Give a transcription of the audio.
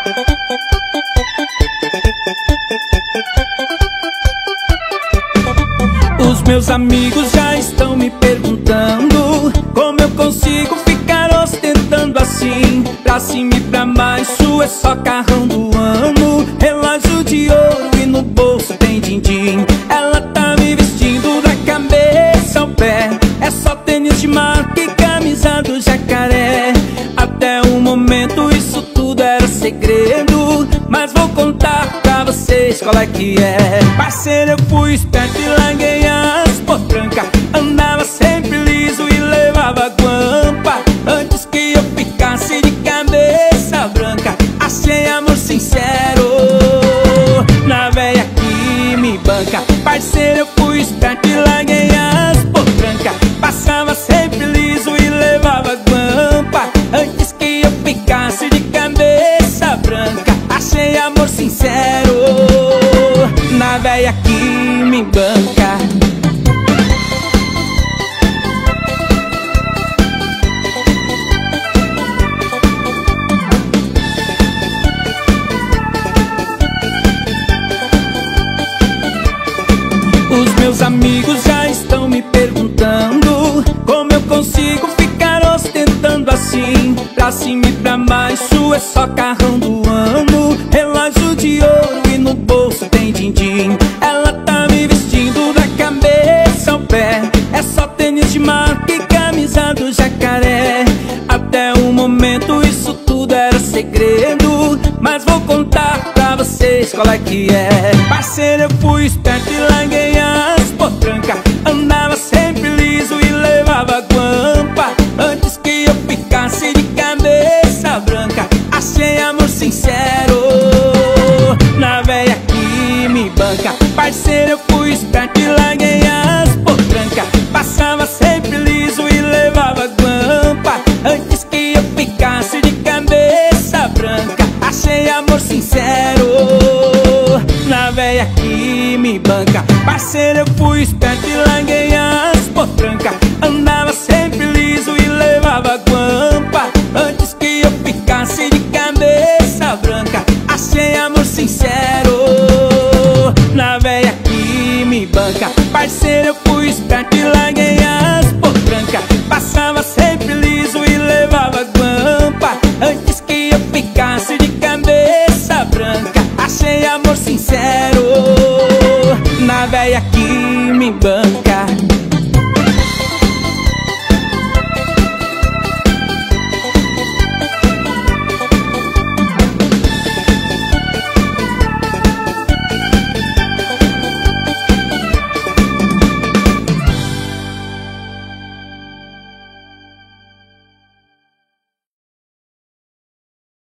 Os meus amigos já estão me perguntando como eu consigo ficar ostentando assim. Pra cima e pra baixo é só carrão do ano, relógio de ouro e no bolso tem din-din. Ela tá me vestindo da cabeça ao pé, é só tênis de marca e camisa do Jacaré. Até o momento isso tudo era segredo, mas vou contar pra vocês qual é que é. Parceiro, eu fui esperto e larguei as potrancas, andava sempre liso e levava guampa. Antes que eu ficasse de cabeça branca, achei amor sincero na véia que me banca. Parceiro, eu fui esperto e larguei as potrancas, passava sempre liso e levava guampa. Antes que eu ficasse de cabeça branca, achei amor sincero na véia que me banca. Os meus amigos já estão me perguntando como eu consigo ficar ostentando assim. Pra cima e pra baixo é só carrão do ano, relógio de ouro e no bolso tem din-din. Ela tá me vestindo da cabeça ao pé, é só tênis de marca e camisa do Jacaré. Até o momento isso tudo era segredo, mas vou contar pra vocês qual é que é. Parceiro, eu fui esperto e larguei as potrancas, andava sempre liso e levava guampa. Antes que eu ficasse de cabeça branca, achei amor sincero na véia que me banca. Parceiro, eu fui esperto e larguei as potrancas, passava sempre liso e levava guampa. Antes que eu ficasse de cabeça branca, achei amor sincero na véia que me banca. Parceiro, eu fui esperto e larguei as potrancas, andava sempre liso e levava guampa. Antes que eu ficasse de cabeça branca, achei amor sincero na véia que me banca. Parceiro, eu fui esperto e larguei as potrancas, passava sempre